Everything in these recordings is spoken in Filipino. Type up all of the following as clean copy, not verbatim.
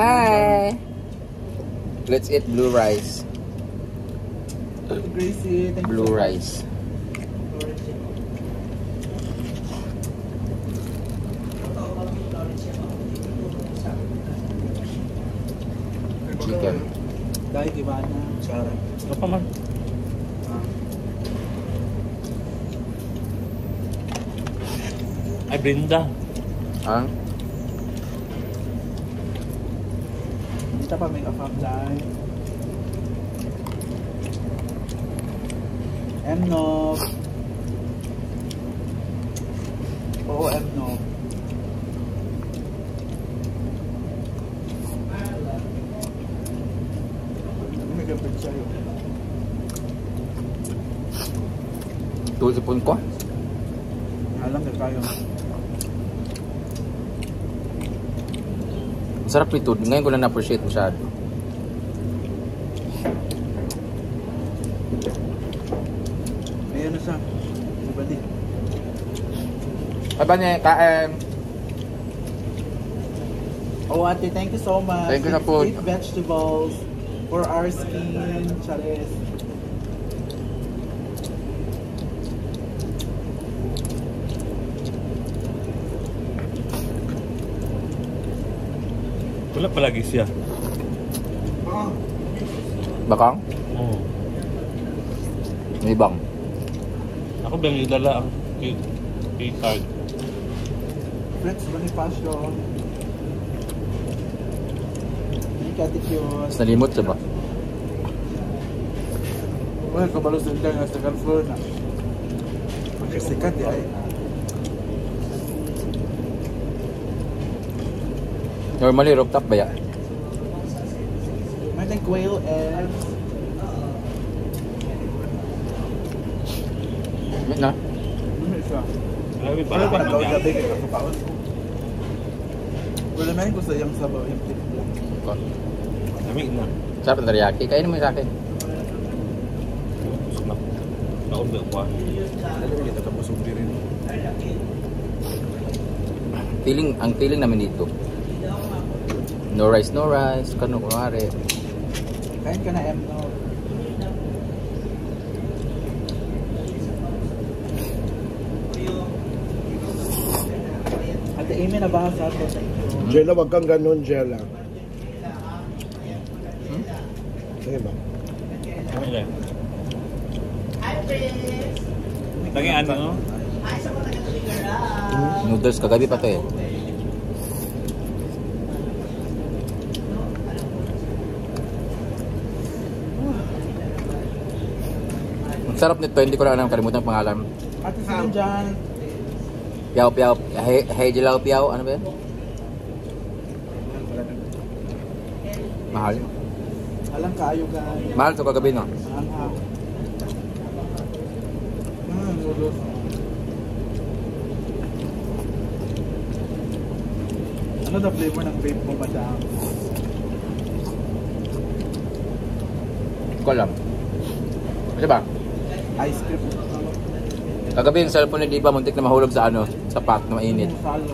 Hi! Let's eat blue rice. Gracie, thank Blue you so rice. Chicken. Dahil Ivana, Sarah. Apa man? Ay, Brenda. Ah? Kita pa may kafam dahil. Mnog. Oo, Mnog. May kapit sa'yo. Tuloy sa pun ko. Alam ka kayo. Masarap ito. Ngayon ko lang na-appreciate masyado. Ayan na siya. Balik. Ay ba niya, kain? Oh, ate, thank you so much. Thank you sa food. Eat vegetables for our skin. Charis. Wala palagi siya. Bakang? Oo. May bang. Ako ba yung dala ang card? Fritz Bonifacio. Caticus. Mas nalimot siya ba? Well, kabalos din ka nga sa second floor na. Magkasikat di ay. Normally, rooftop ba yan? May tayong quail eggs. May na? Ano siya? Grabe pa. Ano ba nagawa gabi kay kapapaon? Wala na yun ko sa iyang sabaw yung tikla. Kami na. Sarap na teriyaki. Kainin mo yung sa akin. Naubel ko. Alam mo kita tapos umpi rin. Ang feeling namin dito. No rice, no rice. Kano kunwari. Kain ka na no. Ate Amy na ba sa ato? Jella, wag kang ganun, Jella. Sige ba? Ano lagi ano? Noodles kagabi pa to eh. Ang sarap nito, hindi ko na alam, kalimutan ang pangalan. Ate sino dyan? Piao piao, hey Jilaw piao, ano ba yan? Mahal. Alam kayo guys. Mahal to kagabi no? Noodles. Ano na flavor ng vape mo, madam? Hindi ko alam. Ano ba? Ice cream. Kagabi yung cellphone ni Diba, muntik na mahulog sa ano, sa pot na mainit. Salo.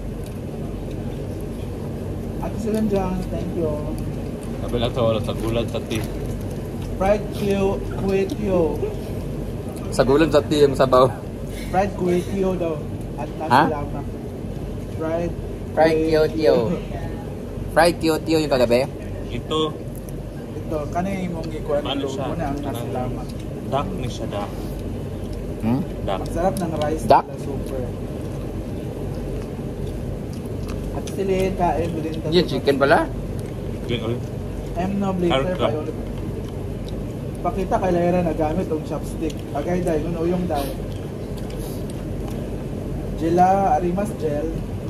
Ate sila dyan, thank you. Sabi lang sa oras sa gulat sa tea. Fried kuwetyo. Sa gulang sa tea yung sabaw. Fried kuwetyo daw. At Ha? nasa lama. Fried Tio. Fried Tio yung kagabi? Ito, Ito, kanina mong ikuha ng ano logo siya? na ang nasa lama. Duck ni siya, duck. Hmm? Duck. Ang sarap ng rice Duck? nila, super. At sila kain mo din. Yun, chicken pala? Green olive. No blazer Carrot ka. pa yun. Pakita kay Lyra na gamit ang chopstick. Agay dahil, nun uyong dahil. Jela, Arimas Gel.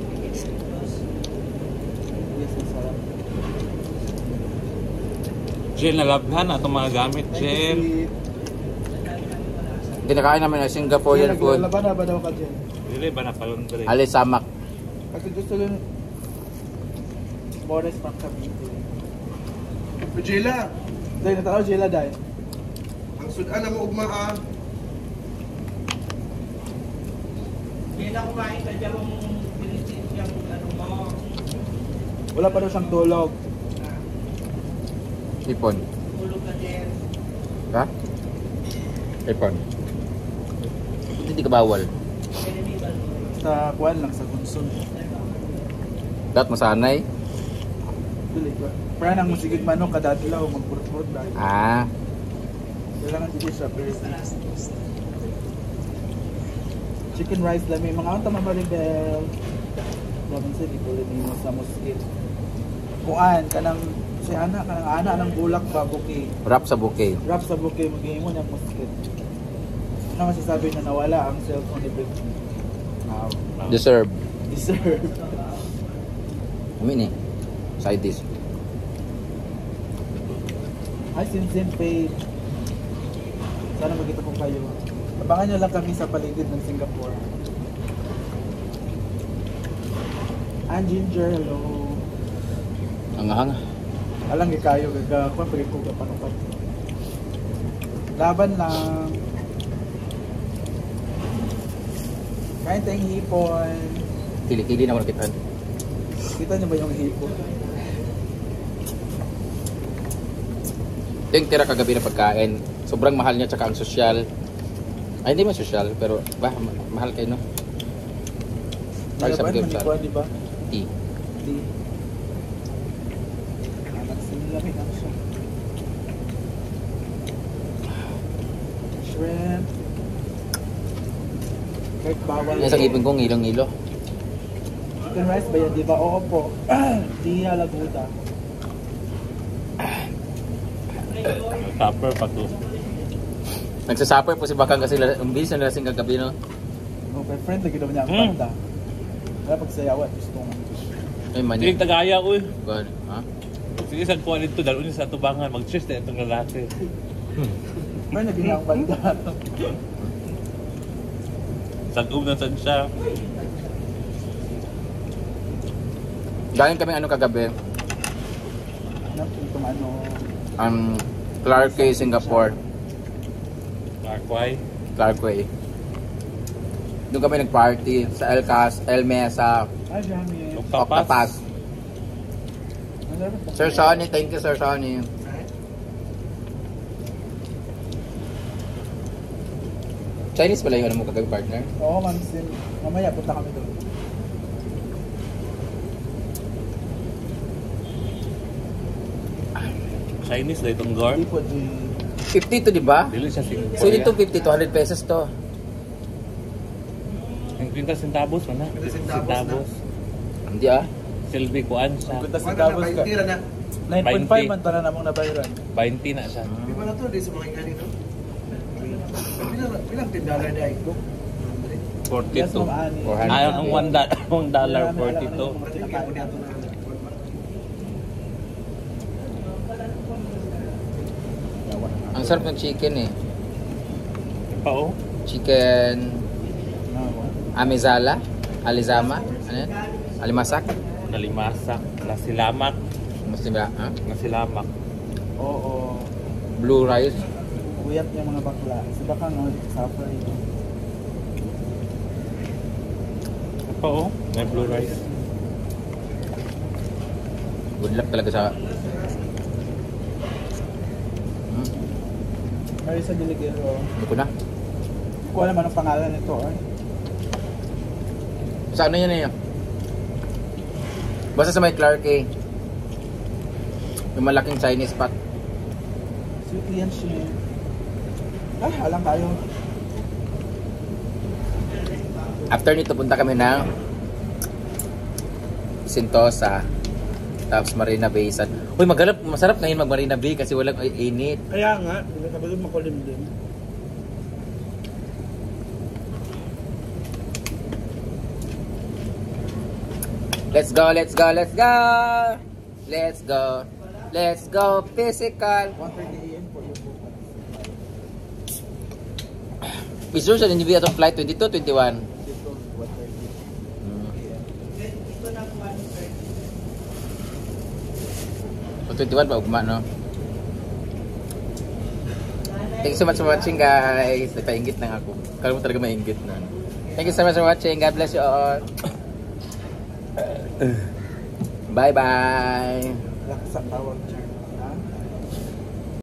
Yes, ang sarap. Jill, nalabhan na itong mga gamit, Thank you, Jill. sweet. Kinakain namin ng Singaporean food. Laban na ba daw ka, Jen? Dili ba na palon dali? Alisamak. Kasi gusto lang Boris pang kami. Jella, Dahil natakaw Jela dahil. ang sudan na mo ugmaan. Hindi na kumain ka dyan yung pinitin yung ano mo. Wala pa daw siyang tulog. Ipon. Ha? Ipon. Hindi ka bawal. Sa kuwan lang, sa konsun. Dapat masanay. Dili ko. Para nang musigig manok kada adlaw magpurot-purot ba. Ah. Kailangan dito siya pero chicken rice lang may mga unta mabalibel. Dapat sa dito ni sa mosque. Kuan kanang si ana ng bulak ba buki. Wrap sa bouquet. Wrap sa buki maghimo ng mosque. Ano masasabi na nawala ang cellphone ni Big? Wow. Deserve. Deserve. Amin eh. Side dish. Hi, Sinsin Page. Sana magkita po kayo. Abangan nyo lang kami sa paligid ng Singapore. And Ginger, hello. Hanga-hanga. Alang kayo, gagawin pagkik ko kapanukat. Laban lang. Kain tayong hipon. Kili-kili na kita. Kita nyo ba yung hipon? Ito yung tira kagabi na pagkain. Sobrang mahal niya tsaka ang sosyal. Ay, hindi man sosyal, pero mahal kayo, no? Ay, sa Laban, Samgyupsal. manikuan, di ba? Tea. Di. Anak sinilami lang siya. Shrimp. Kahit bawal. Yung sa ipin ko, ngilong-ngilo. Chicken rice ba yan? Di ba? Oo po. Di halaguta. Tupper pa to. Nagsasuffer po si Bakang kasi umbis na lasing kagabi, no? Okay, friend, lagi daw niya ang banda. Kaya pagsayawan, gusto mo. Ay, mani. Hindi tagaya ko eh. God, ha? Sige, saan po alin to? Dalo niya sa tubangan. Mag-cheers na itong lalaki. Friend, lagi niya ang banda. Sag-um na saan siya. Galing kami ano kagabi, Ano, itong ano. Clarke, Singapore. Markway. Clarke. Doon kami nag-party sa El Mesa, Ay, Jamie. Octapas. Sir Sonny, thank you Sir Sonny. Chinese pala yung ano mo kagabi, partner? Oo, Ma'am Sin. Mamaya, punta kami doon. Chinese na itong gore. Hindi po, di. 50 to, di ba? Dili siya Singapore. So dito 50 to, 100 pesos to. Yung 50 centavos, wala. 50 centavos Hindi ah. Silvi kuan siya. Punta sa Wala na, Davos ka. tira na. 20. 9.5 man para namang nabayaran. 20 na siya. Di ba na to, di sa mga ingani, no? Bilang $10 na ito. 42. Yes, Ma'am Annie. 400. Ay, ang $1, 42. Matigyan mo dito na. Ang sarap ng chicken eh. Pa oh. Chicken Amizala, Alizama, ano yan? Alimasak. Nalimasak. Nasilamak. Mas diba? Ha? Nasilamak. Oo. Blue rice. Uyap niya mga bakla. Sa baka nga, suffer ito. Pa oh. May blue rice. Good luck talaga sa... Ay, sa Diligero. Hindi ko na. Hindi ko alam anong pangalan nito. Eh. Sa ano yan eh? Basta sa may Clarke. Yung malaking Chinese spot. Sweet yan siya. Ay, alam tayo. After nito punta kami ng Sentosa. Tapos Marina Bay. Uy, masarap ngayon mag Marina Bay kasi walang init. Kaya nga, hindi ka ba doon makulim din? Let's go, let's go, let's go! Let's go. Let's go physical. 1:30 AM for your bukas. Is yours an individual flight 22, 21? Dito, 1:30. 21 pa ugma, no? Thank you so much for watching, guys. Nagpainggit na ako. Kala mo talaga mainggit na. Thank you so much for watching. God bless you all. Bye-bye! Lakas ang tawag, Char.